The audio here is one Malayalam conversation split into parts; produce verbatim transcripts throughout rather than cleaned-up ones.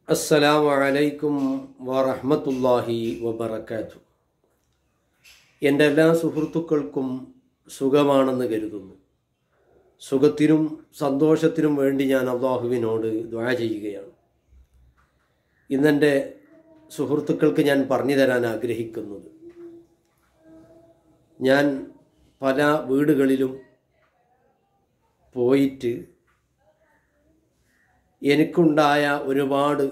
അസ്സലാമു അലൈക്കും വറഹ്മത്തുള്ളാഹി വബറകാതുഹു. എൻ്റെ എല്ലാ സുഹൃത്തുക്കൾക്കും സുഖമാണെന്ന് കരുതുന്നു. സുഖത്തിനും സന്തോഷത്തിനും വേണ്ടി ഞാൻ അള്ളാഹുവിനോട് ദുആ ചെയ്യുകയാണ്. ഇന്നെൻ്റെ സുഹൃത്തുക്കൾക്ക് ഞാൻ പറഞ്ഞു തരാൻ ആഗ്രഹിക്കുന്നത്, ഞാൻ പല വീടുകളിലും പോയിട്ട് എനിക്കുണ്ടായ ഒരുപാട്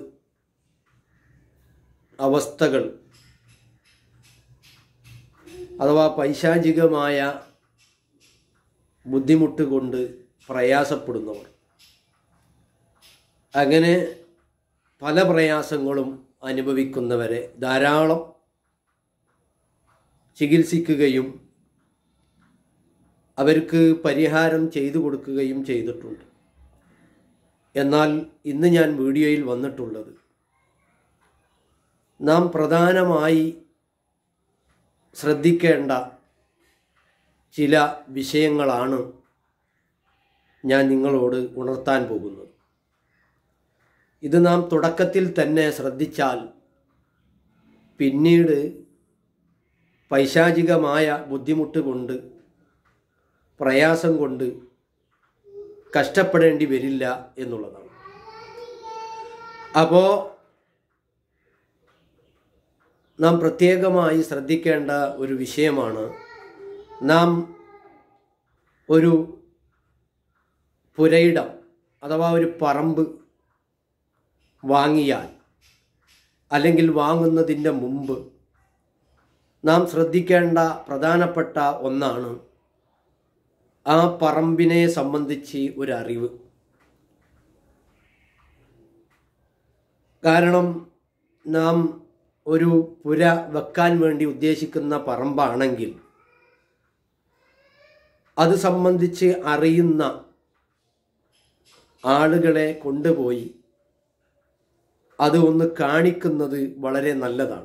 അവസ്ഥകൾ അഥവാ പൈശാചികമായ ബുദ്ധിമുട്ട് കൊണ്ട് പ്രയാസപ്പെടുന്നവർ, അങ്ങനെ പല പ്രയാസങ്ങളും അനുഭവിക്കുന്നവരെ ധാരാളം ചികിത്സിക്കുകയും അവർക്ക് പരിഹാരം ചെയ്തു കൊടുക്കുകയും ചെയ്തിട്ടുണ്ട്. എന്നാൽ ഇന്ന് ഞാൻ വീഡിയോയിൽ വന്നിട്ടുള്ളത്, നാം പ്രധാനമായി ശ്രദ്ധിക്കേണ്ട ചില വിഷയങ്ങളാണ് ഞാൻ നിങ്ങളോട് ഉണർത്താൻ പോകുന്നത്. ഇത് നാം തുടക്കത്തിൽ തന്നെ ശ്രദ്ധിച്ചാൽ പിന്നീട് പൈശാചികമായ ബുദ്ധിമുട്ട് കൊണ്ട്, പ്രയാസം കൊണ്ട് കഷ്ടപ്പെടേണ്ടി വരില്ല എന്നുള്ളതാണ്. അപ്പോൾ നാം പ്രത്യേകമായി ശ്രദ്ധിക്കേണ്ട ഒരു വിഷയമാണ്, നാം ഒരു പുരയിടം അഥവാ ഒരു പറമ്പ് വാങ്ങിയാൽ അല്ലെങ്കിൽ വാങ്ങുന്നതിൻ്റെ മുമ്പ് നാം ശ്രദ്ധിക്കേണ്ട പ്രധാനപ്പെട്ട ഒന്നാണ് ആ പറമ്പിനെ സംബന്ധിച്ച് ഒരറിവ്. കാരണം നാം ഒരു പുര വെക്കാൻ വേണ്ടി ഉദ്ദേശിക്കുന്ന പറമ്പാണെങ്കിൽ അത് സംബന്ധിച്ച് അറിയുന്ന ആളുകളെ കൊണ്ടുപോയി അത് ഒന്ന് കാണിക്കുന്നത് വളരെ നല്ലതാണ്.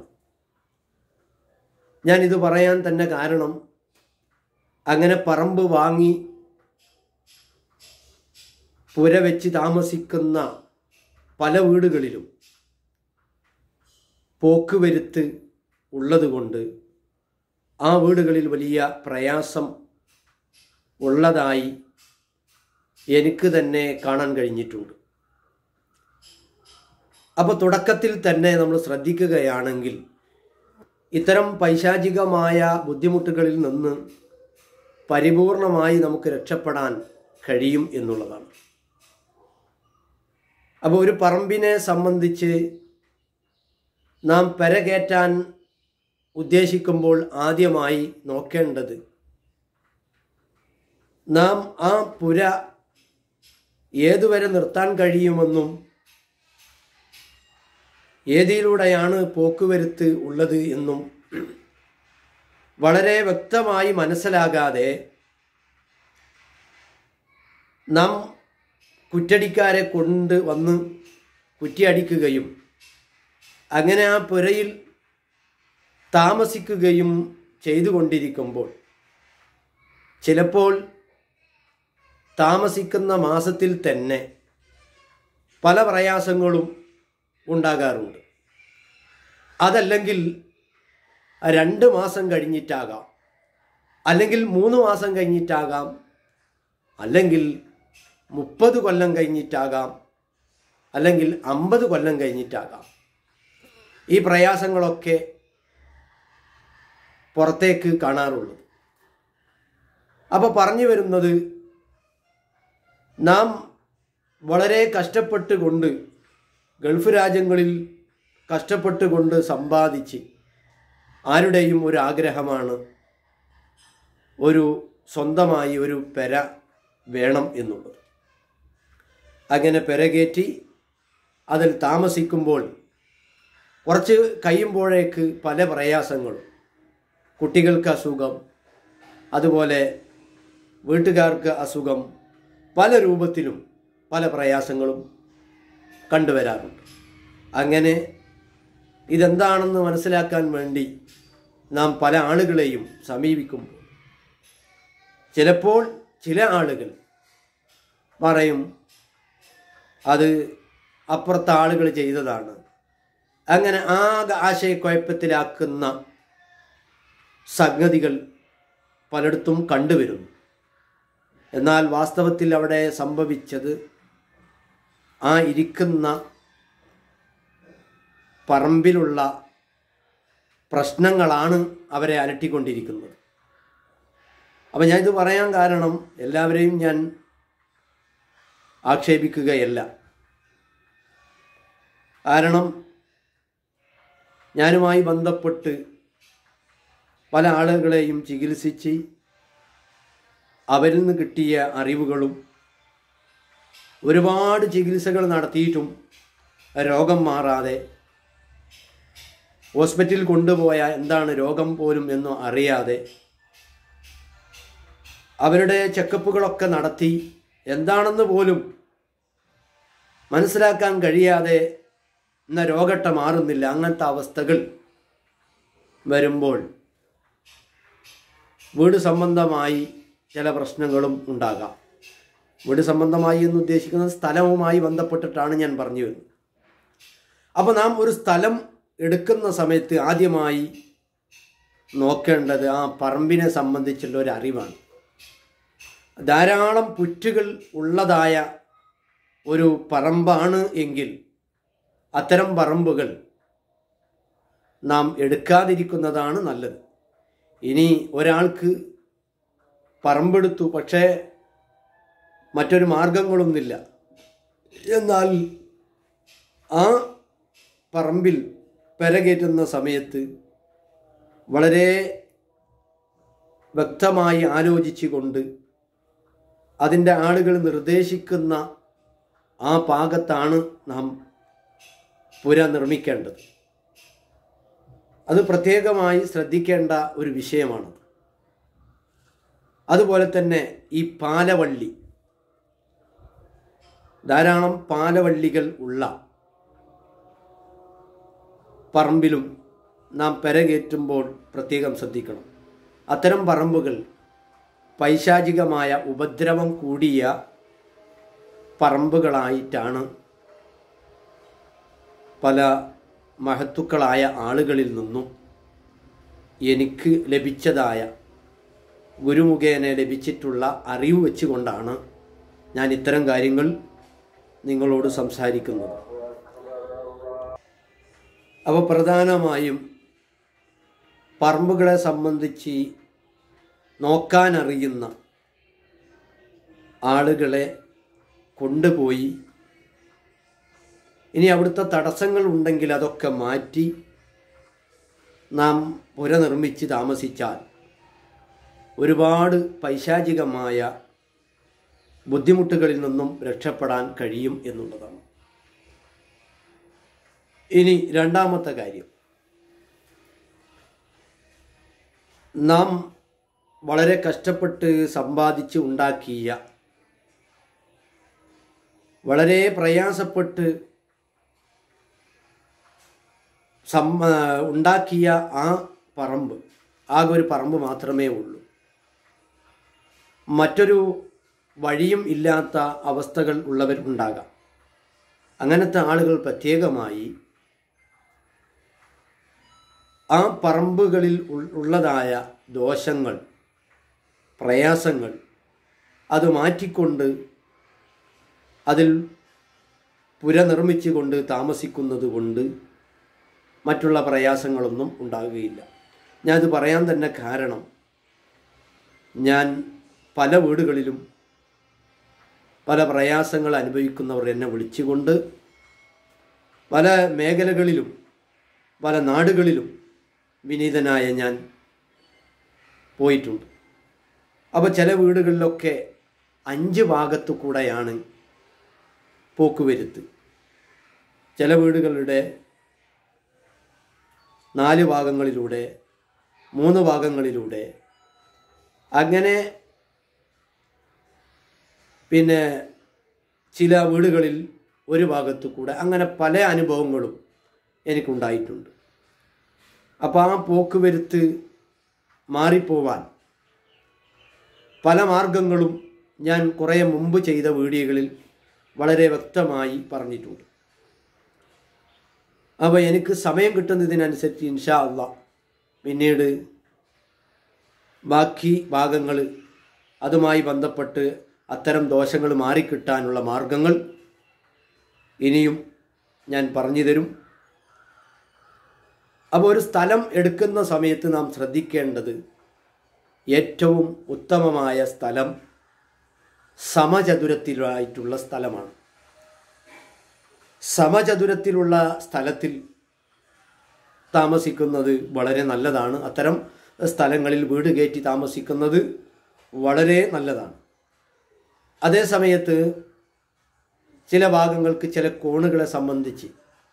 ഞാനിത് പറയാൻ തന്നെ കാരണം, അങ്ങനെ പറമ്പ് വാങ്ങി പുര വെച്ച് താമസിക്കുന്ന പല വീടുകളിലും പോക്കുവരുത്ത് ഉള്ളതുകൊണ്ട് ആ വീടുകളിൽ വലിയ പ്രയാസം ഉള്ളതായി എനിക്ക് തന്നെ കാണാൻ കഴിഞ്ഞിട്ടുണ്ട്. അപ്പോൾ തുടക്കത്തിൽ തന്നെ നമ്മൾ ശ്രദ്ധിക്കുകയാണെങ്കിൽ ഇത്തരം പൈശാചികമായ ബുദ്ധിമുട്ടുകളിൽ നിന്ന് പരിപൂർണമായി നമുക്ക് രക്ഷപ്പെടാൻ കഴിയും എന്നുള്ളതാണ്. അപ്പോൾ ഒരു പറമ്പിനെ സംബന്ധിച്ച് നാം പെരകേറ്റാൻ ഉദ്ദേശിക്കുമ്പോൾ ആദ്യമായി നോക്കേണ്ടത്, നാം ആ പുര ഏതുവരെ നിർത്താൻ കഴിയുമെന്നും ഏതിലൂടെയാണ് പോക്കുവരുത്ത് ഉള്ളത് എന്നും വളരെ വ്യക്തമായി മനസ്സിലാകാതെ നാം കുറ്റടിക്കാരെ കൊണ്ട് വന്ന് കുറ്റിയടിക്കുകയും അങ്ങനെ ആ പുരയിൽ താമസിക്കുകയും ചെയ്തുകൊണ്ടിരിക്കുമ്പോൾ ചിലപ്പോൾ താമസിക്കുന്ന മാസത്തിൽ തന്നെ പല പ്രയാസങ്ങളും ഉണ്ടാകാറുണ്ട്. അതല്ലെങ്കിൽ രണ്ട് മാസം കഴിഞ്ഞിട്ടാകാം, അല്ലെങ്കിൽ മൂന്ന് മാസം കഴിഞ്ഞിട്ടാകാം, അല്ലെങ്കിൽ മുപ്പത് കൊല്ലം കഴിഞ്ഞിട്ടാകാം, അല്ലെങ്കിൽ അമ്പത് കൊല്ലം കഴിഞ്ഞിട്ടാകാം. ഈ പ്രയാസങ്ങളൊക്കെ പുറത്തേക്ക് കാണാറുള്ളത്. അപ്പോൾ പറഞ്ഞു വരുന്നത്, നാം വളരെ കഷ്ടപ്പെട്ടുകൊണ്ട് ഗൾഫ് രാജ്യങ്ങളിൽ കഷ്ടപ്പെട്ടുകൊണ്ട് സമ്പാദിച്ച്, ആരുടെയും ഒരു ആഗ്രഹമാണ് ഒരു സ്വന്തമായി ഒരു പെര വേണം എന്നുള്ളത്. അങ്ങനെ പെരകേറ്റി അതിൽ താമസിക്കുമ്പോൾ കുറച്ച് കഴിയുമ്പോഴേക്ക് പല പ്രയാസങ്ങളും, കുട്ടികൾക്ക് അസുഖം, അതുപോലെ വീട്ടുകാർക്ക് അസുഖം, പല രൂപത്തിലും പല പ്രയാസങ്ങളും കണ്ടുവരാറുണ്ട്. അങ്ങനെ ഇതെന്താണെന്ന് മനസ്സിലാക്കാൻ വേണ്ടി നാം പല ആളുകളെയും സമീപിക്കുമ്പോൾ ചിലപ്പോൾ ചില ആളുകൾ പറയും, അത് അപ്പുറത്തെ ആളുകൾ ചെയ്തതാണ്. അങ്ങനെ ആകെ ആശയക്കുഴപ്പത്തിലാക്കുന്ന സംഗതികൾ പലയിടത്തും കണ്ടുവരുന്നു. എന്നാൽ വാസ്തവത്തിൽ അവിടെ സംഭവിച്ചത് ആ ഇരിക്കുന്ന പറമ്പിലുള്ള പ്രശ്നങ്ങളാണ് അവരെ അലട്ടിക്കൊണ്ടിരിക്കുന്നത്. അപ്പം ഞാനിത് പറയാൻ കാരണം എല്ലാവരെയും ഞാൻ ആക്ഷേപിക്കുകയല്ല. കാരണം ഞാനുമായി ബന്ധപ്പെട്ട് പല ആളുകളെയും ചികിത്സിച്ച് അവരിൽ നിന്ന് കിട്ടിയ അറിവുകളും ഒരുപാട് ചികിത്സകൾ നടത്തിയിട്ടും രോഗം മാറാതെ ഹോസ്പിറ്റലിൽ കൊണ്ടുപോയാൽ എന്താണ് രോഗം പോലും എന്ന് അറിയാതെ അവരുടെ ചെക്കപ്പുകളൊക്കെ നടത്തി എന്താണെന്ന് പോലും മനസ്സിലാക്കാൻ കഴിയാതെ എന്ന രോഗട്ട മാറുന്നില്ല. അങ്ങനത്തെ അവസ്ഥകൾ വരുമ്പോൾ വീട് സംബന്ധമായി ചില പ്രശ്നങ്ങളും ഉണ്ടാകാം. വീട് സംബന്ധമായി എന്ന് ഉദ്ദേശിക്കുന്നത് സ്ഥലവുമായി ബന്ധപ്പെട്ടിട്ടാണ് ഞാൻ പറഞ്ഞു വരുന്നത്. അപ്പോൾ നാം ഒരു സ്ഥലം എടുക്കുന്ന സമയത്ത് ആദ്യമായി നോക്കേണ്ടത് ആ പറമ്പിനെ സംബന്ധിച്ചുള്ള ഒരു അറിവാണ്. ധാരാളം പുറ്റുകൾ ഉള്ളതായ ഒരു പറമ്പാണ് എങ്കിൽ അത്തരം പറമ്പുകൾ നാം എടുക്കാതിരിക്കുന്നതാണ് നല്ലത്. ഇനി ഒരാൾക്ക് പറമ്പെടുത്തു, പക്ഷേ മറ്റൊരു മാർഗങ്ങളൊന്നുമില്ല, എന്നാൽ ആ പറമ്പിൽ പെരകേറ്റുന്ന സമയത്ത് വളരെ വ്യക്തമായി ആലോചിച്ചുകൊണ്ട് അതിൻ്റെ ആളുകൾ നിർദ്ദേശിക്കുന്ന ആ പാകത്താണ് നാം പുര നിർമ്മിക്കേണ്ടത്. അത് പ്രത്യേകമായി ശ്രദ്ധിക്കേണ്ട ഒരു വിഷയമാണ്. അതുപോലെ തന്നെ ഈ പാലവള്ളി, ധാരാളം പാലവള്ളികൾ ഉള്ള പറമ്പിലും നാം പെരകേറ്റുമ്പോൾ പ്രത്യേകം ശ്രദ്ധിക്കണം. അത്തരം പറമ്പുകൾ പൈശാചികമായ ഉപദ്രവം കൂടിയ പറമ്പുകളായിട്ടാണ് പല മഹത്തുക്കളായ ആളുകളിൽ നിന്നും എനിക്ക് ലഭിച്ചതായ ഗുരുമുഖേന ലഭിച്ചിട്ടുള്ള അറിവ് വെച്ചുകൊണ്ടാണ് ഞാൻ ഇത്തരം കാര്യങ്ങൾ നിങ്ങളോട് സംസാരിക്കുന്നത്. അപ്പോൾ പ്രധാനമായും പറമ്പുകളെ സംബന്ധിച്ച് നോക്കാനറിയുന്ന ആളുകളെ കൊണ്ടുപോയി ഇനി അവിടുത്തെ തടസ്സങ്ങൾ ഉണ്ടെങ്കിൽ അതൊക്കെ മാറ്റി നാം പുര നിർമ്മിച്ച് താമസിച്ചാൽ ഒരുപാട് പൈശാചികമായ ബുദ്ധിമുട്ടുകളിൽ നിന്നും രക്ഷപ്പെടാൻ കഴിയും എന്നുള്ളതാണ്. ഇനി രണ്ടാമത്തെ കാര്യം, നാം വളരെ കഷ്ടപ്പെട്ട് സമ്പാദിച്ച് ഉണ്ടാക്കിയ, വളരെ പ്രയാസപ്പെട്ട് സം ഉണ്ടാക്കിയ ആ പറമ്പ്, ആകെ ഒരു പറമ്പ് മാത്രമേ ഉള്ളൂ, മറ്റൊരു വഴിയും ഇല്ലാത്ത അവസ്ഥകൾ ഉള്ളവർ ഉണ്ടാകാം. അങ്ങനത്തെ ആളുകൾ പ്രത്യേകമായി ആ പറമ്പുകളിൽ ഉള്ളതായ ദോഷങ്ങൾ, പ്രയാസങ്ങൾ അത് മാറ്റിക്കൊണ്ട് അതിൽ പുര നിർമ്മിച്ചുകൊണ്ട് താമസിക്കുന്നത് കൊണ്ട് മറ്റുള്ള പ്രയാസങ്ങളൊന്നും ഉണ്ടാകുകയില്ല. ഞാനത് പറയാൻ തന്നെ കാരണം, ഞാൻ പല വീടുകളിലും പല പ്രയാസങ്ങൾ അനുഭവിക്കുന്നവർ എന്നെ വിളിച്ചുകൊണ്ട് പല മേഖലകളിലും പല നാടുകളിലും വിനീതനായ ഞാൻ പോയിട്ടുണ്ട്. അപ്പോൾ ചില വീടുകളിലൊക്കെ അഞ്ച് ഭാഗത്തു കൂടെയാണ് പോക്കുവരുത്ത്, ചില വീടുകളുടെ നാല് ഭാഗങ്ങളിലൂടെ, മൂന്ന് ഭാഗങ്ങളിലൂടെ, അങ്ങനെ പിന്നെ ചില വീടുകളിൽ ഒരു ഭാഗത്തു കൂടെ, അങ്ങനെ പല അനുഭവങ്ങളും എനിക്കുണ്ടായിട്ടുണ്ട്. അപ്പോൾ ആ പോക്കുവരുത്ത് മാറിപ്പോവാൻ പല മാർഗങ്ങളും ഞാൻ കുറേ മുമ്പ് ചെയ്ത വീഡിയോകളിൽ വളരെ വ്യക്തമായി പറഞ്ഞിട്ടുണ്ട്. അപ്പോൾ എനിക്ക് സമയം കിട്ടുന്നതിനനുസരിച്ച് ഇൻഷാ അല്ലാഹ് പിന്നീട് ബാക്കി ഭാഗങ്ങൾ അതുമായി ബന്ധപ്പെട്ട് അത്തരം ദോഷങ്ങൾ മാറിക്കിട്ടാനുള്ള മാർഗങ്ങൾ ഇനിയും ഞാൻ പറഞ്ഞു തരും. അപ്പോൾ ഒരു സ്ഥലം എടുക്കുന്ന സമയത്ത് നാം ശ്രദ്ധിക്കേണ്ടത് ഏറ്റവും ഉത്തമമായ സ്ഥലം സമചതുരത്തിലായിട്ടുള്ള സ്ഥലമാണ്. സമചതുരത്തിലുള്ള സ്ഥലത്തിൽ താമസിക്കുന്നത് വളരെ നല്ലതാണ്. അത്തരം സ്ഥലങ്ങളിൽ വീട് കയറ്റി താമസിക്കുന്നത് വളരെ നല്ലതാണ്. അതേ സമയത്ത് ചില ഭാഗങ്ങൾക്ക് ചില കോണുകളെ സംബന്ധിച്ച്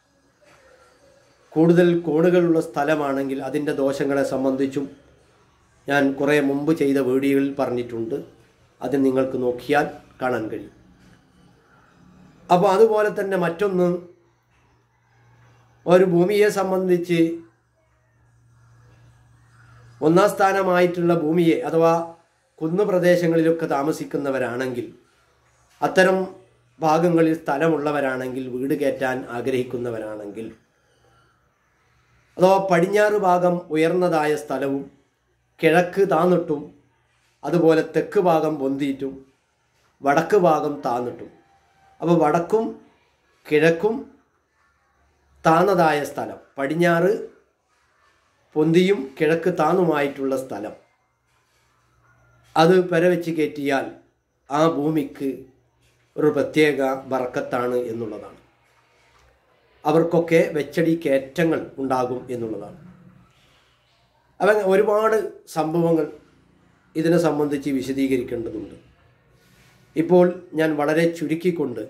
കൂടുതൽ കോണുകളുള്ള സ്ഥലമാണെങ്കിൽ അതിൻ്റെ ദോഷങ്ങളെ സംബന്ധിച്ചും ഞാൻ കുറേ മുമ്പ് ചെയ്ത വീഡിയോയിൽ പറഞ്ഞിട്ടുണ്ട്. അത് നിങ്ങൾക്ക് നോക്കിയാൽ കാണാൻ കഴിയും. അപ്പോൾ അതുപോലെ തന്നെ മറ്റൊന്ന്, ഒരു ഭൂമിയെ സംബന്ധിച്ച് ഒന്നാം സ്ഥാനമായിട്ടുള്ള ഭൂമിയെ അഥവാ കുന്നുപ്രദേശങ്ങളിലൊക്കെ താമസിക്കുന്നവരാണെങ്കിൽ, അത്തരം ഭാഗങ്ങളിൽ സ്ഥലമുള്ളവരാണെങ്കിൽ, വീട് കയറ്റാൻ ആഗ്രഹിക്കുന്നവരാണെങ്കിൽ, അഥവാ പടിഞ്ഞാറ് ഭാഗം ഉയർന്നതായ സ്ഥലവും കിഴക്ക് താന്നിട്ടും അതുപോലെ തെക്ക് ഭാഗം പൊന്തിയിട്ടും വടക്ക് ഭാഗം താന്നിട്ടും, അപ്പോൾ വടക്കും കിഴക്കും താന്നതായ സ്ഥലം, പടിഞ്ഞാറ് പൊന്തിയും കിഴക്ക് താന്നുമായിട്ടുള്ള സ്ഥലം, അത് പെരവെച്ച് കയറ്റിയാൽ ആ ഭൂമിക്ക് ഒരു പ്രത്യേക ബറക്കത്താണ് എന്നുള്ളതാണ്. അവർക്കൊക്കെ വെച്ചടി കയറ്റങ്ങൾ ഉണ്ടാകും എന്നുള്ളതാണ്. അവ ഒരുപാട് സംഭവങ്ങൾ ഇതിനെ സംബന്ധിച്ച് വിശദീകരിക്കേണ്ടതുണ്ട്. ഇപ്പോൾ ഞാൻ വളരെ ചുരുക്കിക്കൊണ്ട്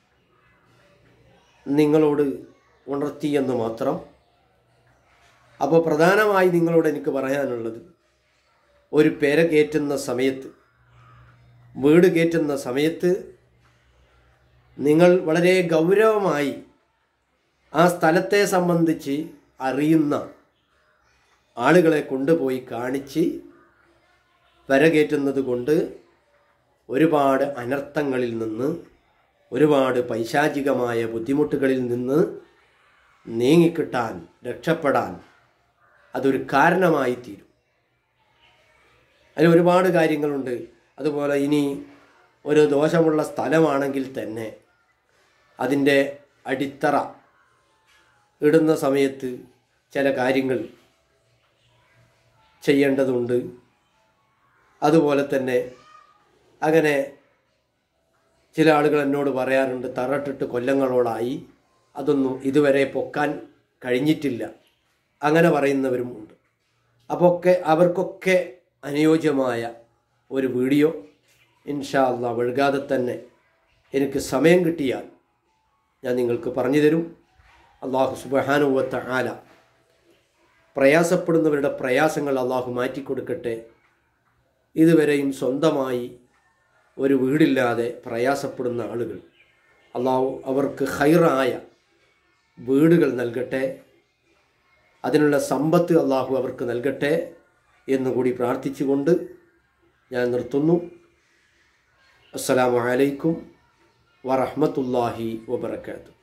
നിങ്ങളോട് ഉണർത്തിയെന്ന് മാത്രം. അപ്പോൾ പ്രധാനമായി നിങ്ങളോട് എനിക്ക് പറയാനുള്ളത്, ഒരു പെര കയറ്റുന്ന സമയത്ത്, വീട് കയറ്റുന്ന സമയത്ത് നിങ്ങൾ വളരെ ഗൗരവമായി ആ സ്ഥലത്തെ സംബന്ധിച്ച് അറിയുന്ന ആളുകളെ കൊണ്ടുപോയി കാണിച്ച് പെര കയറ്റുന്നത് കൊണ്ട് ഒരുപാട് അനർത്ഥങ്ങളിൽ നിന്ന്, ഒരുപാട് പൈശാചികമായ ബുദ്ധിമുട്ടുകളിൽ നിന്ന് നീങ്ങിക്കിട്ടാൻ, രക്ഷപ്പെടാൻ അതൊരു കാരണമായി തീരും. അതിൽ ഒരുപാട് കാര്യങ്ങളുണ്ട്. അതുപോലെ ഇനി ഒരു ദോഷമുള്ള സ്ഥലമാണെങ്കിൽ തന്നെ അതിൻ്റെ അടിത്തറ ഇടുന്ന സമയത്ത് ചില കാര്യങ്ങൾ ചെയ്യേണ്ടതുണ്ട്. അതുപോലെ തന്നെ അങ്ങനെ ചില ആളുകൾ എന്നോട് പറയാറുണ്ട്, തറട്ടിട്ട് കൊല്ലങ്ങളോളായി, അതൊന്നും ഇതുവരെ പൊക്കാൻ കഴിഞ്ഞിട്ടില്ല, അങ്ങനെ പറയുന്നവരും ഉണ്ട്. അപ്പോൾ ഒക്കെ അവർക്കൊക്കെ അനുയോജ്യമായ ഒരു വീഡിയോ ഇൻഷാ അല്ലാഹ് വൈകാതെ തന്നെ എനിക്ക് സമയം കിട്ടിയാൽ ഞാൻ നിങ്ങൾക്ക് പറഞ്ഞു തരും. അല്ലാഹു സുബ്ഹാനഹു വ തആല പ്രയാസപ്പെടുന്നവരുടെ പ്രയാസങ്ങൾ അല്ലാഹു മാറ്റിക്കൊടുക്കട്ടെ. ഇതുവരെയും സ്വന്തമായി ഒരു വീടില്ലാതെ പ്രയാസപ്പെടുന്ന ആളുകൾ അല്ലാഹു അവർക്ക് ഖൈറായ വീടുകൾ നൽകട്ടെ, അതിനുള്ള സമ്പത്ത് അല്ലാഹു അവർക്ക് നൽകട്ടെ എന്നുകൂടി പ്രാർത്ഥിച്ചുകൊണ്ട് ഞാൻ നിർത്തുന്നു. അസ്സലാമു അലൈക്കും വറഹ്മത്തുള്ളാഹി വബറകാതുഹു.